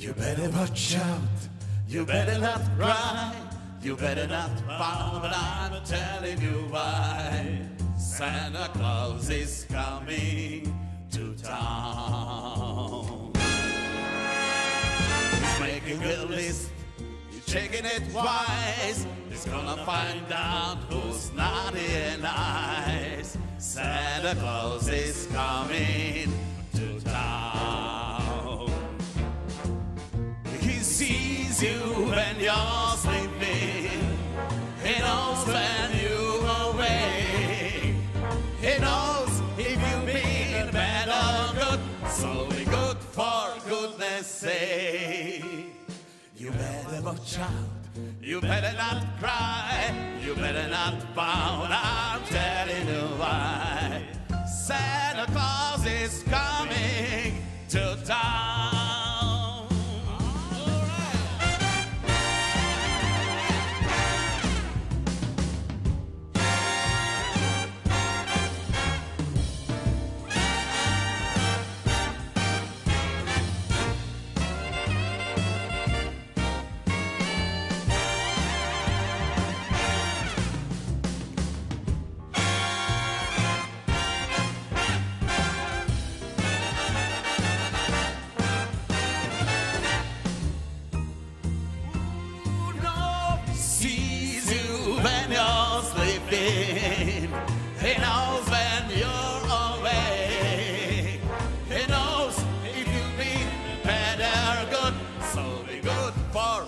You better watch out, you better not cry, you better not pout, but I'm telling you why. Santa Claus is coming to town. He's making a list, he's checking it twice. He's gonna find out who's naughty and nice. Santa Claus is coming to town. He sees you when you're sleeping. He knows when you're awake. He knows if you've been bad or good. So be good for goodness sake. You better watch out. You better not cry. You better not pout. I'm telling you why. Santa Claus is coming to town. When you're sleeping, he knows when you're awake. He knows if you've been bad or good. So be good for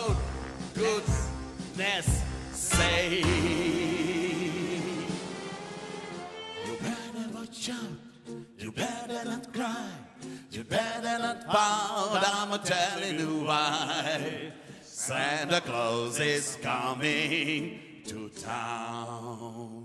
goodness sake. You better watch out. You better not cry. You better not pout. I'm telling you why. Santa Claus is coming to town.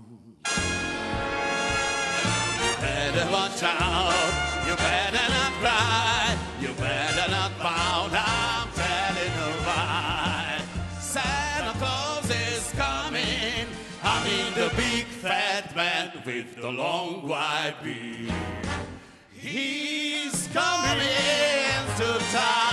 You better watch out. You better not cry. You better not pout. I'm telling you why. Santa Claus is coming. I mean the big fat man with the long white beard. He's coming to town.